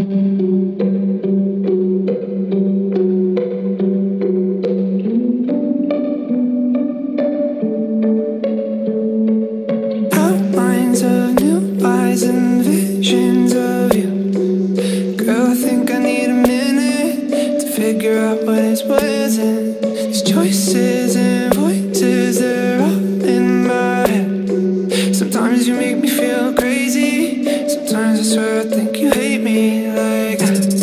Outlines of new eyes and visions of you. Girl, I think I need a minute to figure out what is wasn't. These choices and voices, they're all in my head. Sometimes you make me feel crazy. Sometimes I swear I think you hate me like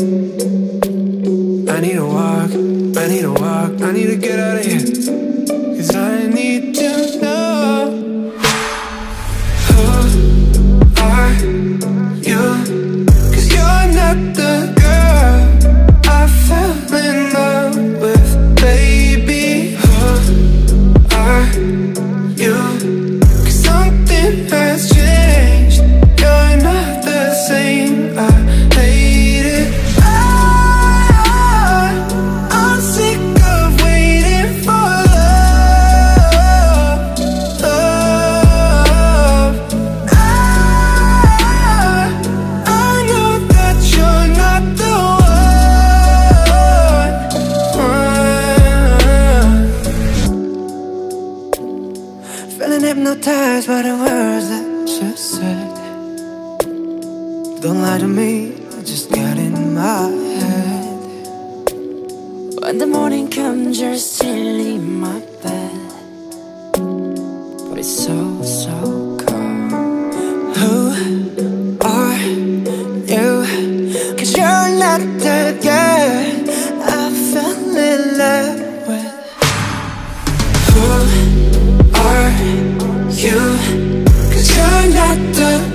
I need a walk, I need a walk, I need to get out of here. 'Cause I need to know, who are you? 'Cause you're not the girl I fell in love with, baby. Who are you? 'Cause something has changed. You're not the same. I hate it. I'm sick of waiting for love, love. I know that you're not the one. Feeling hypnotized by the words that you said. Don't lie to me, I just got in my head. When the morning comes, you're still in my bed, but it's so, so cold. Who are you? 'Cause you're not the girl I fell in love with. Who are you? 'Cause you're not the